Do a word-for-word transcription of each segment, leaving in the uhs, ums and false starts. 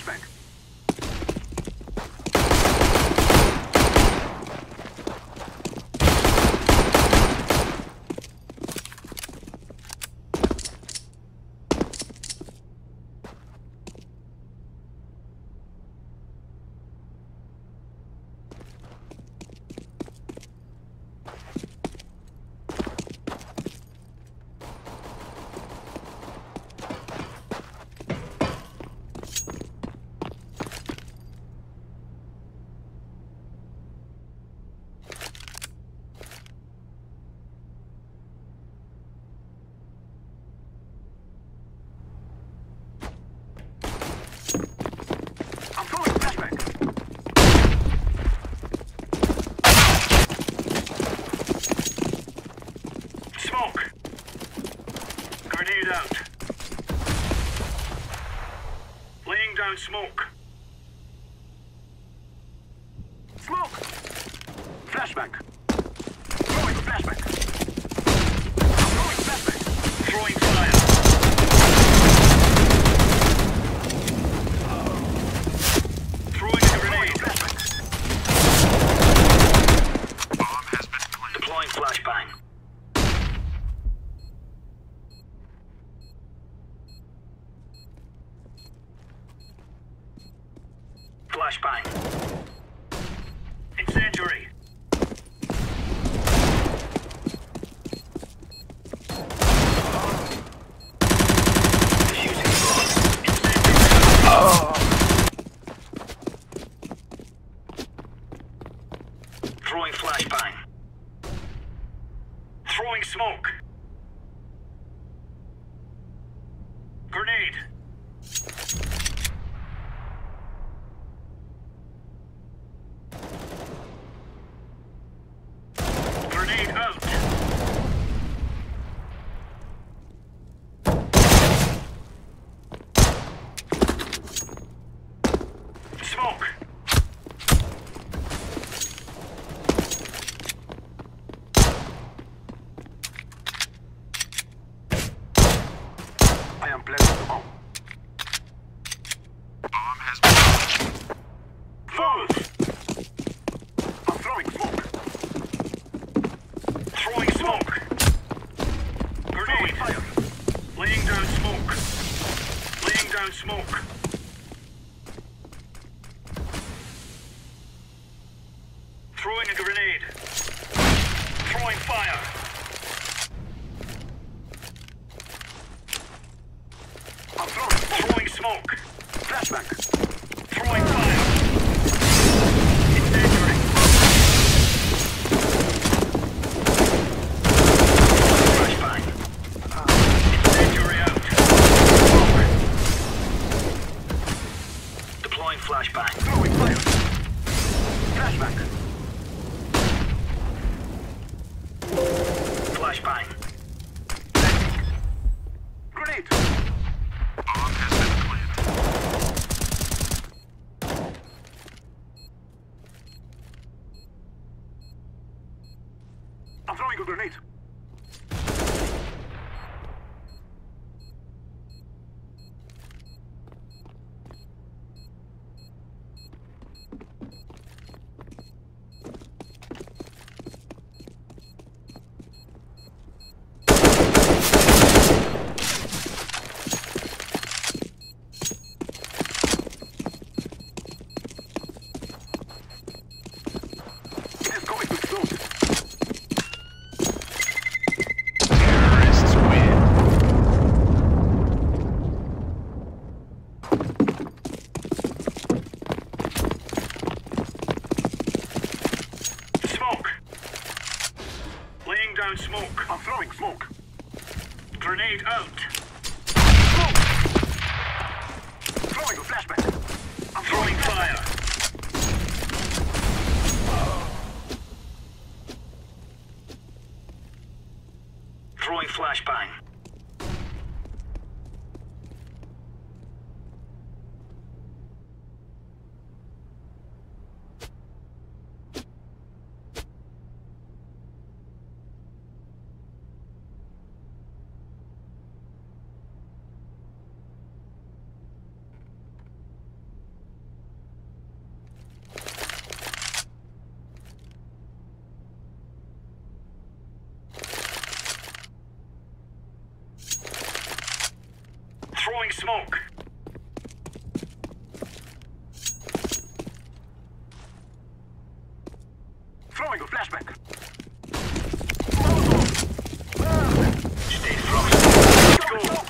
flashbang. Smoke. Grenade out. Laying down smoke. Smoke. Flashbang. Throwing flashbang. Throwing flashbang. Throwing fire. Throwing a grenade. Flashbang. Bomb has been planted. Deploying flashbang. Flashbang. Incendiary. Defusing bomb. Incendiary. Oh. Throwing flashbang. Throwing smoke. Grenade. Out. Smoke. I am planting the bomb. Bomb has been Forward. I'm throwing smoke. Throwing smoke. Grenade. Fire. Laying down smoke. Laying down smoke. Throwing a grenade. Throwing fire. I'm throwing. Throwing smoke. Flashback. Throwing fire. Incendiary. Flashbang. Incendiary out. Deploying flashbang. Throwing fire. Flashback. Flashbang. Grenade. Bomb has been planted. I'm throwing a grenade. Smoke. I'm throwing smoke. Grenade out. Smoke. Throwing a flashback. I'm throwing fire. Throwing flashbang. Throwing smoke. Throwing a flashback. Stay frozen. Let's go.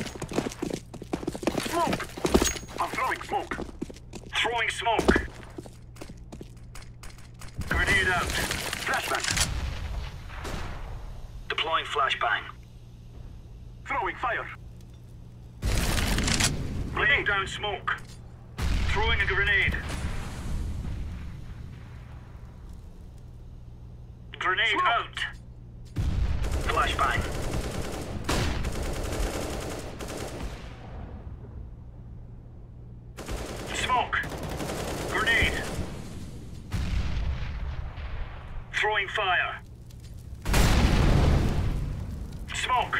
Smoke. I'm throwing smoke. Throwing smoke. Grenade out. Flashbang. Deploying flashbang. Throwing fire. Laying down smoke. Throwing a grenade. Grenade smoke. Out. Flashbang. Smoke. Grenade. Throwing fire. Smoke.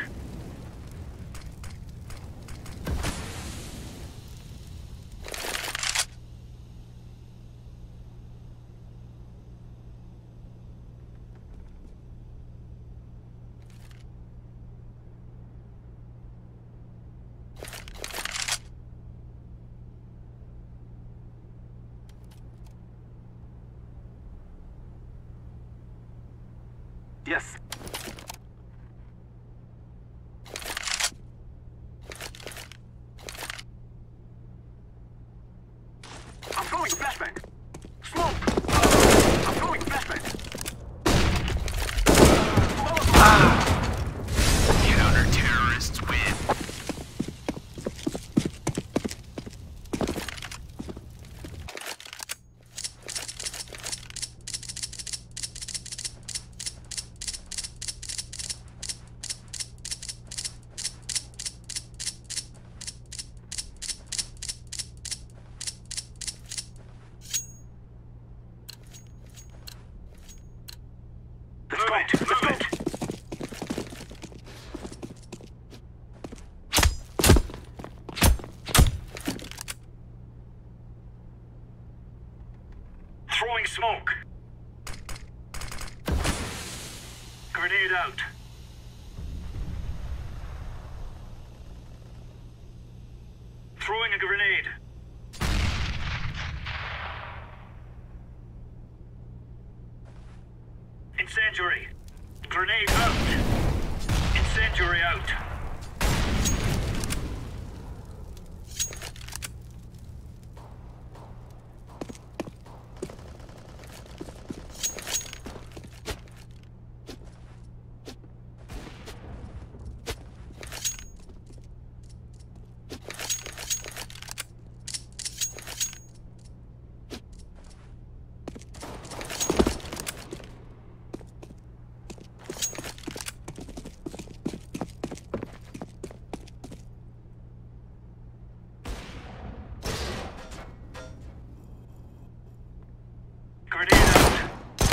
Yes. I'm throwing a flashbang. Smoke. I'm throwing a flashbang. Ah. Counter-terrorists win. Let's go. Let's go. Throwing smoke. Grenade out. Throwing a grenade. Incendiary. Grenade out. Incendiary out. Grenade out.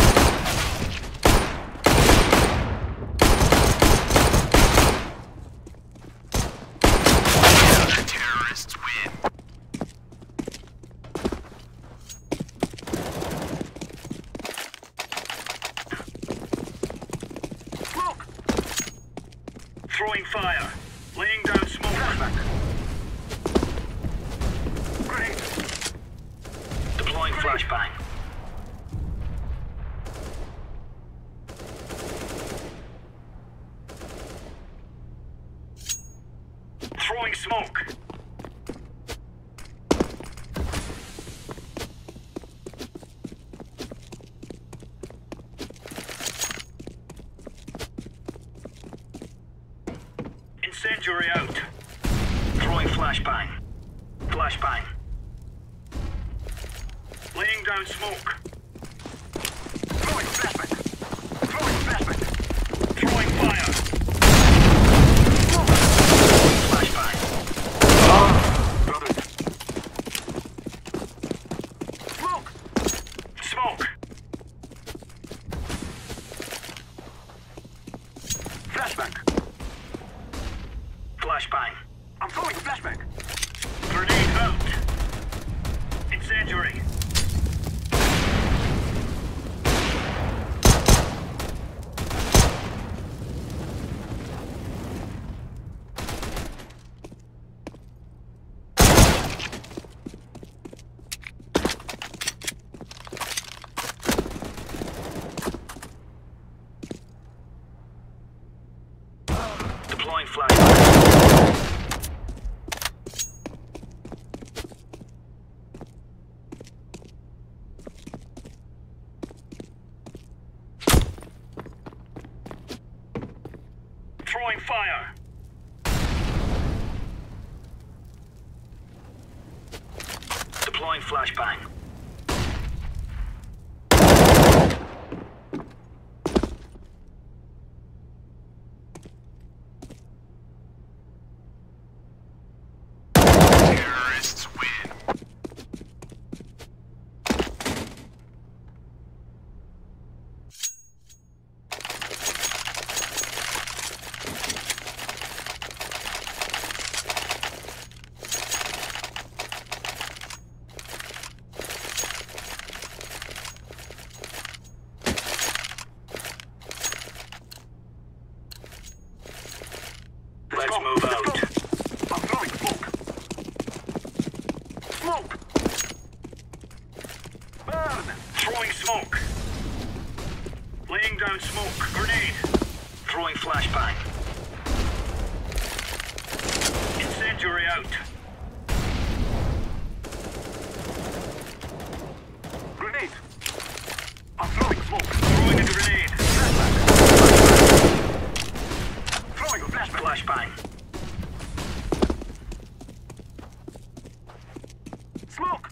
Terrorists win. Smoke. Throwing fire. Laying down smoke. Grenade. Deploying flashbang. Throwing smoke. Incendiary out. Throwing flashbang. Flashbang. Laying down smoke. Throwing flashbang. Throwing flashbang. Throwing fire. Flashbang. Oh, brother. Smoke. Smoke. Flashbang. Flashbang. I'm throwing a flashbang. Grenade out. Incendiary. fire! Deploying flashbang. Terrorists win. Let's Let's go. move Let's out. go. I'm throwing smoke. Smoke! Burn! Throwing smoke. Laying down smoke. Grenade. Throwing flashbang. Incendiary out. Grenade. I'm throwing smoke. Throwing a grenade. Flashbang. Throwing a flashbang. Flashbang. Smoke!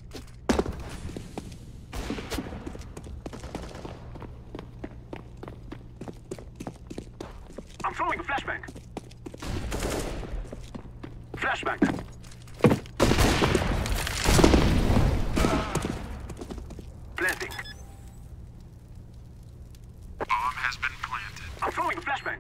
I'm throwing a flashbang. Flashbang. Planting. Bomb has been planted. I'm throwing a flashbang.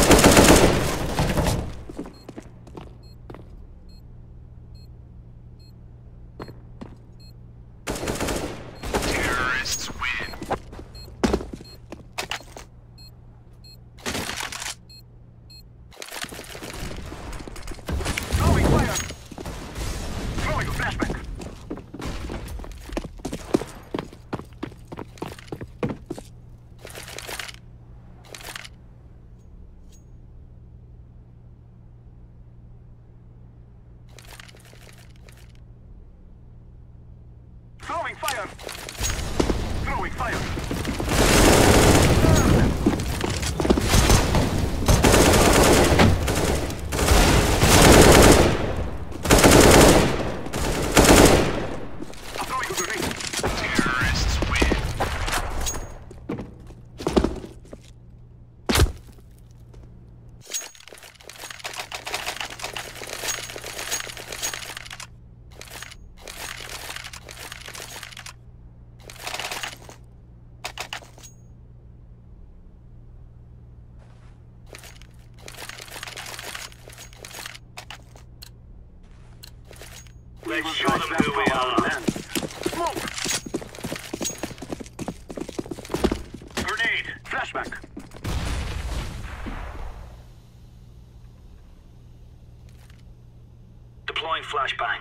Terrorists win. Throwing fire. Throwing a flashbang. Throwing fire. Throwing fire. I'm throwing a grenade. Terrorists win. Let's show them who we are. Smoke. Grenade. Flashbang. Deploying flashbang.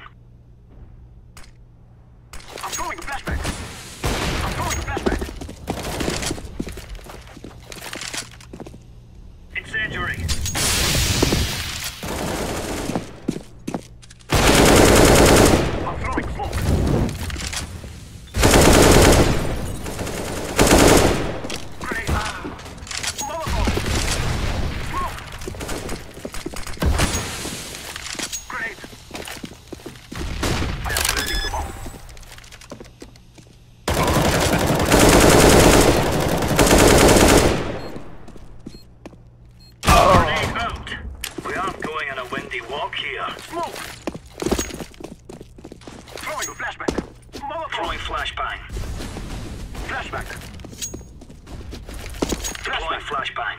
I'm throwing a flashbang. I'm throwing a flashbang. Incendiary. I'm throwing smoke. Grenade. Molotov. Smoke. Grenade. I am planting the bomb. Grenade out. We aren't going on a windy walk here. Smoke. Throwing a flashbang. Molotov. Throwing flashbang. Flashbang. Deploying Flashbang. flashbang.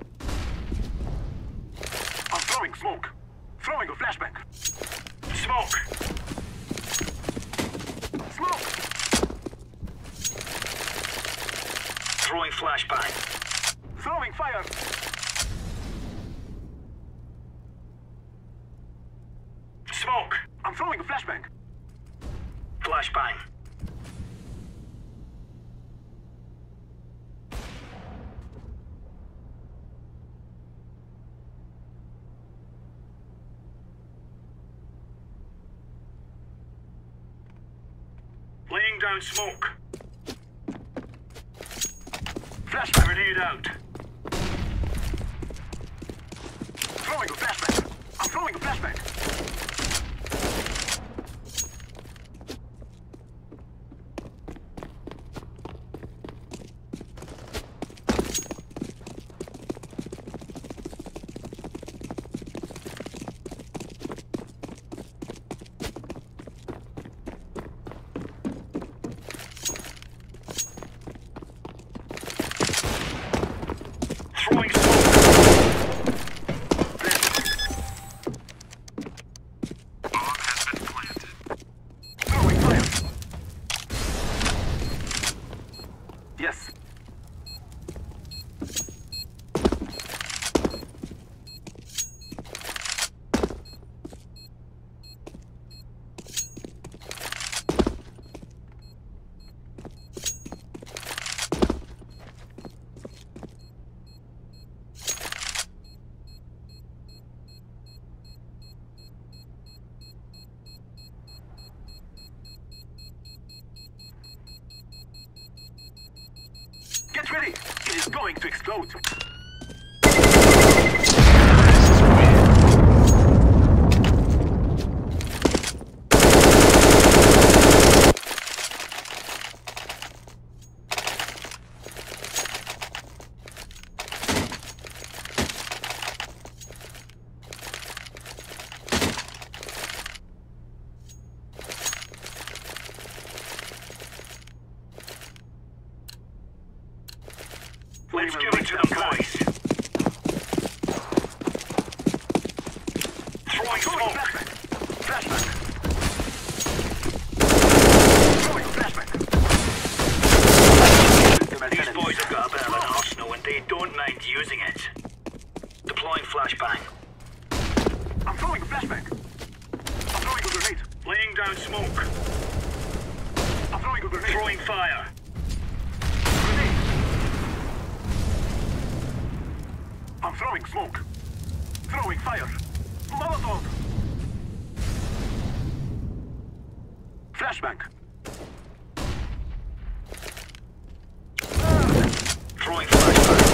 I'm throwing smoke. Throwing a flashbang. Smoke. Smoke. Throwing flashbang. Throwing fire. Smoke. I'm throwing a flashbang. Flashbang. Laying down smoke. Flashbang. Grenade out. throwing a flashbang. I'm throwing a flashbang. Throwing smoke. Throwing fire. Yes. Get ready! It is going to explode! Let's give it to them, boys. Throwing smoke. Flashback! Throwing flashback! These boys have got a bit of an arsenal and they don't mind using it. Deploying flashbang. I'm throwing a flashback! I'm throwing a grenade! Laying down smoke. I'm throwing a grenade! Throwing fire. Grenade! I'm throwing smoke! Throwing fire! Molotov! Flashbang! Throwing flashbang.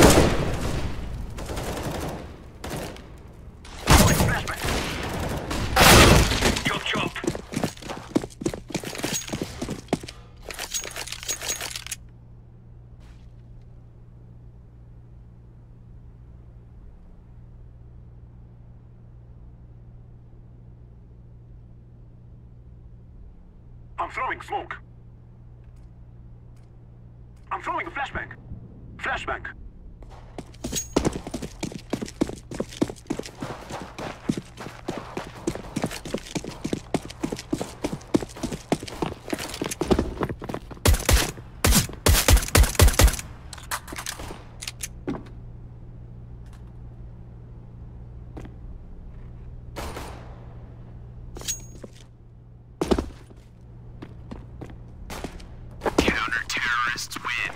Throwing flashbang! Chop chop. I'm throwing smoke! I'm throwing a flashbang! Flashbang! Counter-terrorists win.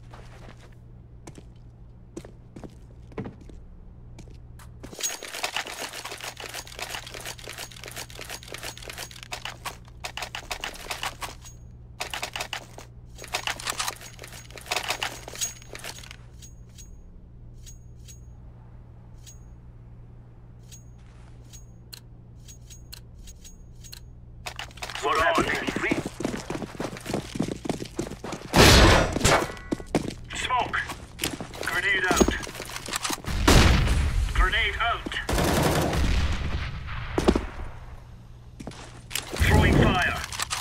We're on. Smoke. Grenade out. Grenade out. Throwing fire.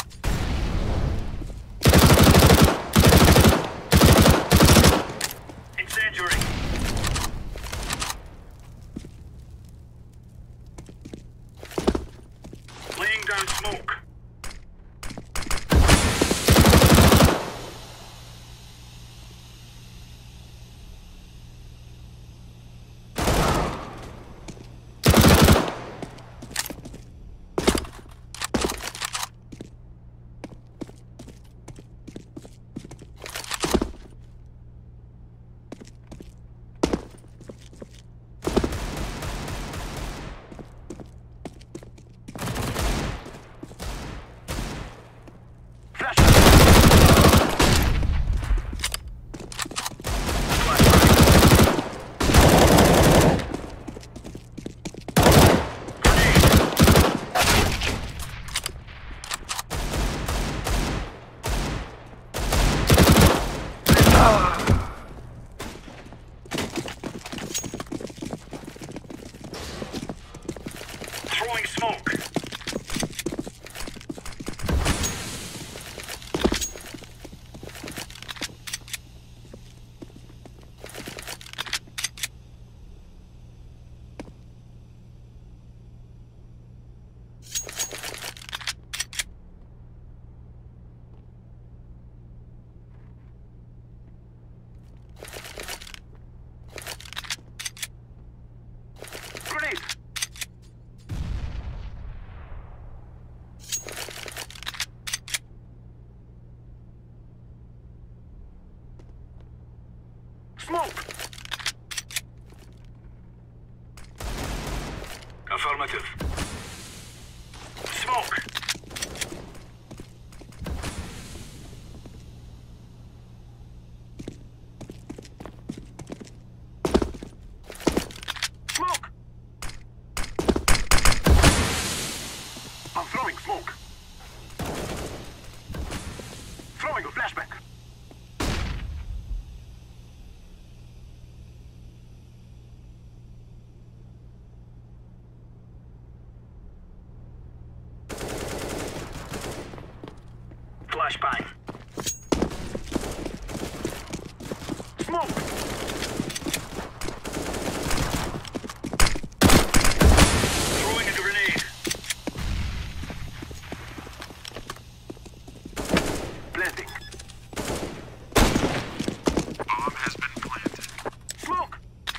Incendiary. Laying down smoke. Smoke! Affirmative. Smoke! Smoke! I'm throwing smoke. Throwing a flashback. Flashbang. Smoke! Throwing a grenade. Blending. Bomb has been planted. Smoke!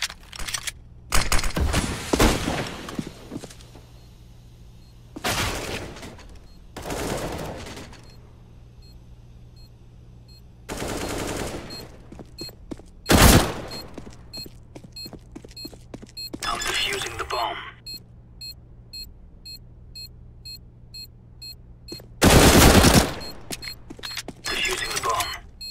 I'm defusing the bomb. Defusing the bomb.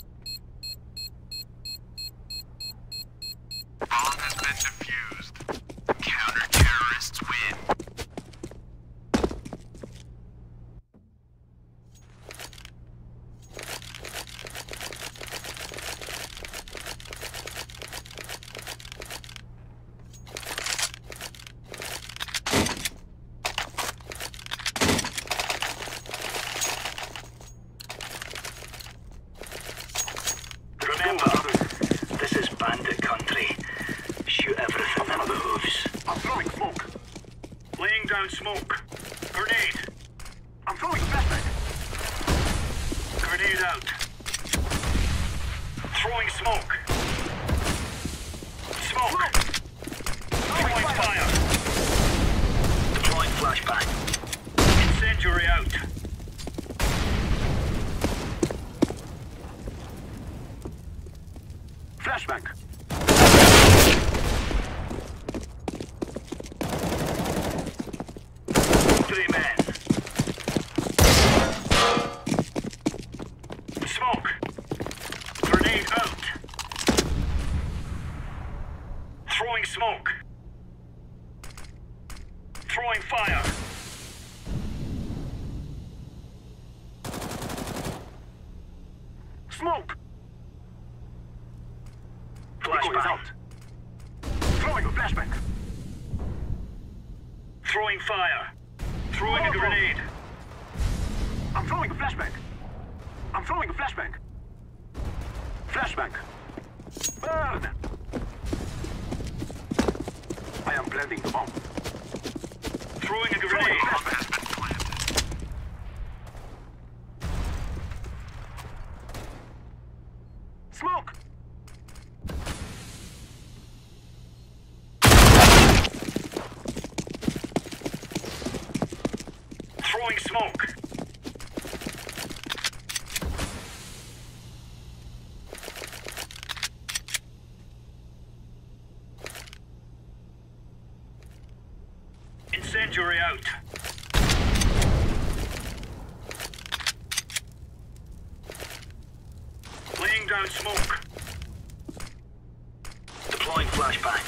Bomb has been defused. Counter-terrorists win. Remember, this is bandit country. Shoot everything that moves. I'm throwing smoke. Laying down smoke. Grenade. I'm throwing a flashback. Grenade out. Throwing smoke. Smoke. Throwing fire. Deploying flashbang. Incendiary out. Flashback. Three men. Smoke. Grenade out. Throwing smoke. Throwing fire. Smoke! Echo is Flashbang. out. Throwing a flashback. Throwing fire. Throwing a grenade. I'm throwing a flashback. I'm throwing a flashback. Flashback. Burn! I am blending the bomb. Throwing a Throwing grenade. a Bomb flashback. has been planted. Smoke! Throwing smoke. Incendiary out. Laying down smoke. Deploying flashbang.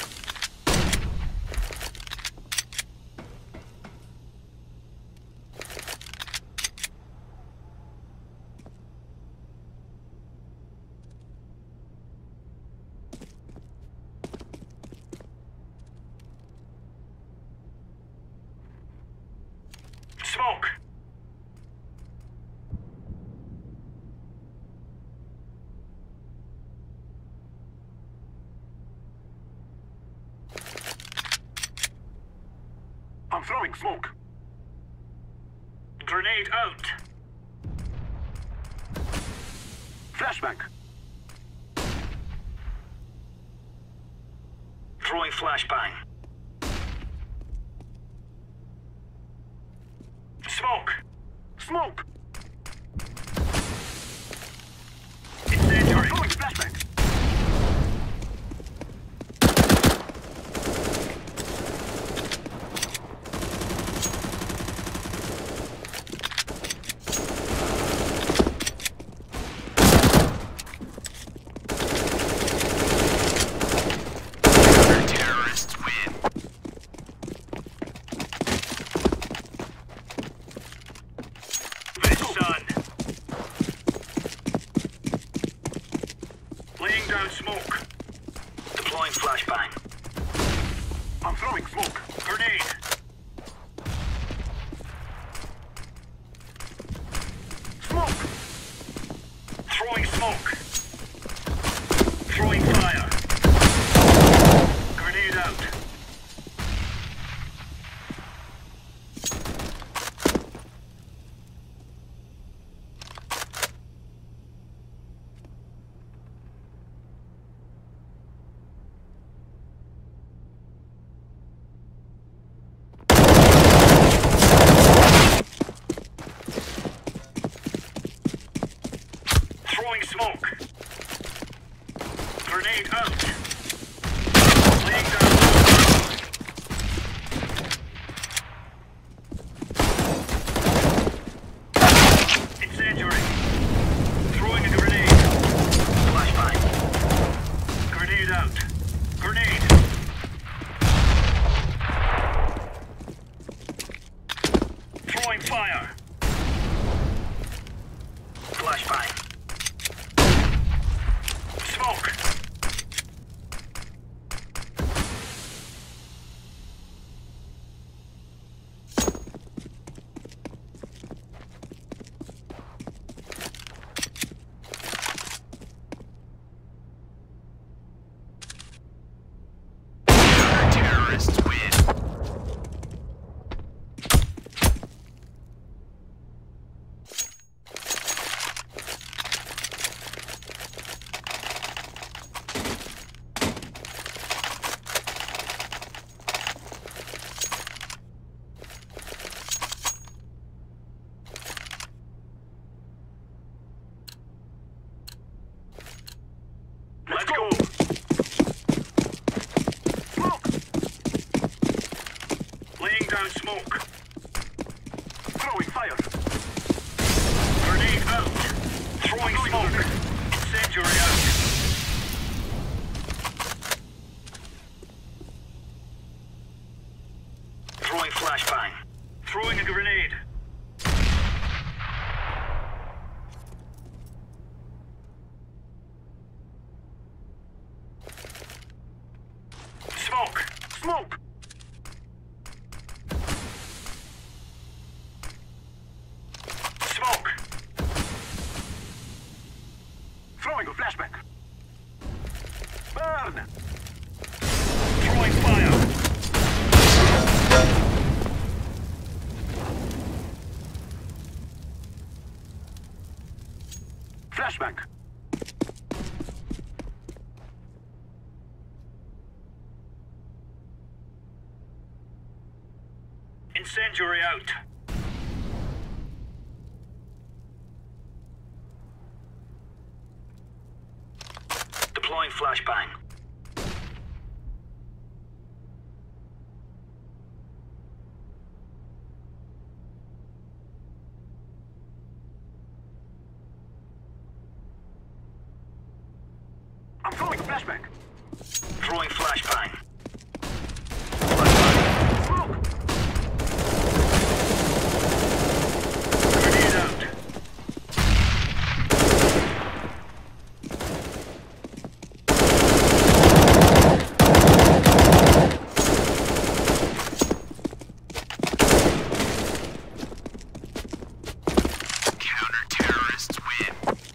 Smoke. I'm throwing smoke. Grenade out. Flashback. Throwing flashbang. Smoke. Smoke. Incendiary. Throwing flashback. down smoke. Deploying flashbang. I'm throwing smoke. Grenade. Smoke! Throwing smoke. Throwing fire. Grenade out. Throwing smoke. Grenade out. Laying down. Incendiary. Throwing a grenade. Flashbang. Grenade out. Grenade. Throwing fire. Flashbang. Smoke. Terrorists win. Let's go. Smoke! Laying down smoke. Throwing fire. Grenade out. Throwing smoke. Incendiary out. Throwing flashbang. Throwing a grenade. Smoke. Smoke! Smoke. Throwing a flashback. Burn! Throwing fire. Flashback. Incendiary out. Deploying flashbang. I'm throwing a flashback. Throwing flashbang. Smoke! Grenade out. Counter-terrorists win.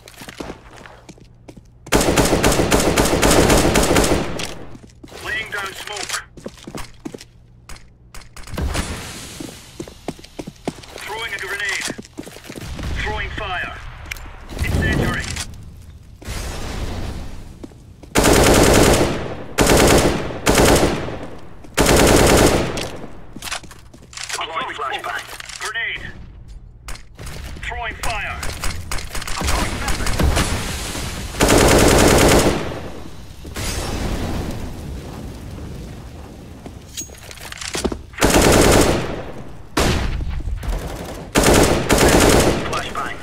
Laying down smoke. Throwing a grenade. Throwing fire. Incendiary. Deploying flashbang. Grenade. Throwing fire. I'm throwing flashback. Flashbang.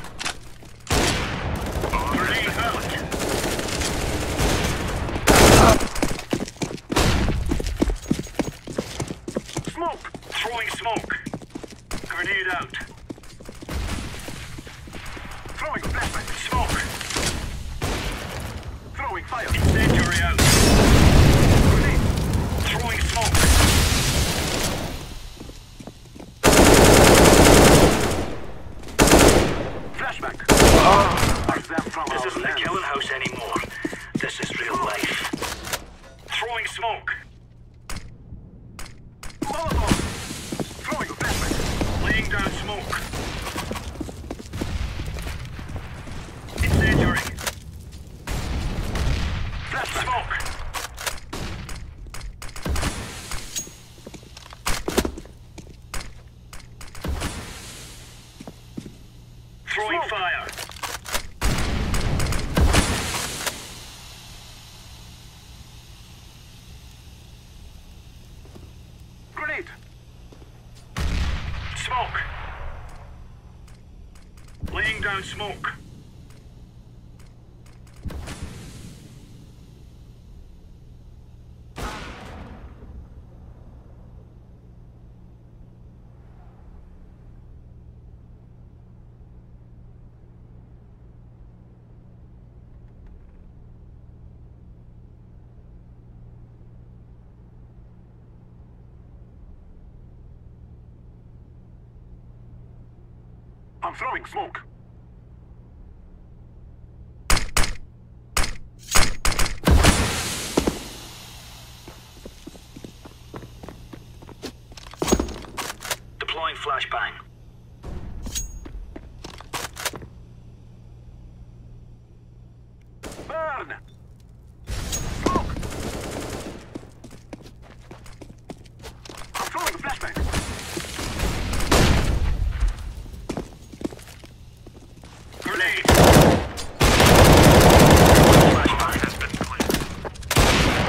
Grenade out. Smoke! Throwing smoke. Grenade out. Throwing a flashback. Smoke. Throwing Fire. Incendiary out. Grenade. Throwing smoke. Flashback. Are them from This our isn't a land? killing house anymore. This is real life. Throwing smoke. Molotov. Throwing a flashback. Laying down smoke. Incendiary. Flashback. Smoke. Throwing Smoke. fire. Grenade. Smoke. Laying down smoke. I'm throwing smoke. Deploying flashbang. Burn. Smoke. I'm throwing a flashback. Grenade. Flashbang has been cleared.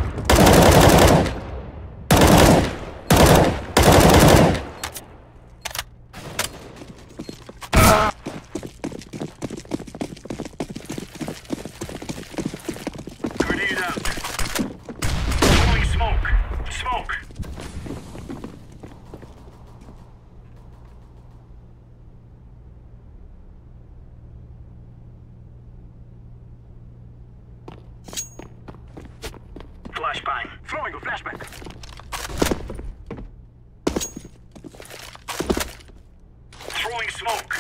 Grenade out. Throwing smoke. Smoke. Flashbang. Throwing a flashback. Throwing smoke.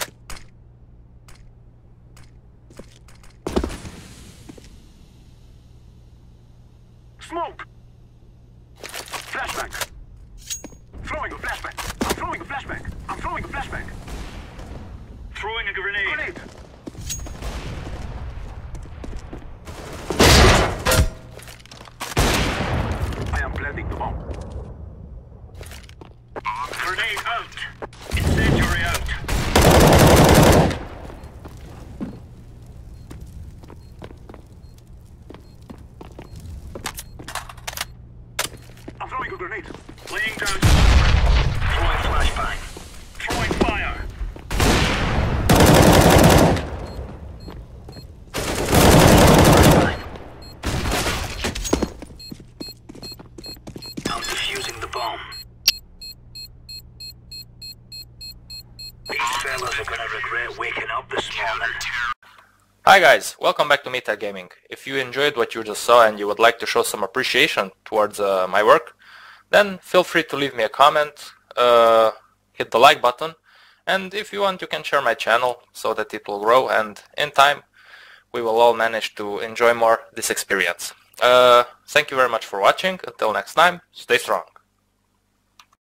Smoke. Flashback. Throwing a flashback. I'm throwing a flashback. I'm throwing a flashback. Throwing a grenade. Grenade. I am planting the bomb. Grenade out. Incendiary out. I'm throwing a grenade. Laying down smoke. Throwing flashbang. Throwing fire. Flashbang. I'm defusing the bomb. These fellas are gonna regret waking up this morning. Hi guys, welcome back to Meta Gaming. If you enjoyed what you just saw and you would like to show some appreciation towards uh, my work, then feel free to leave me a comment, uh, hit the like button, and if you want you can share my channel so that it will grow and in time we will all manage to enjoy more this experience. Uh, thank you very much for watching. Until next time, stay strong.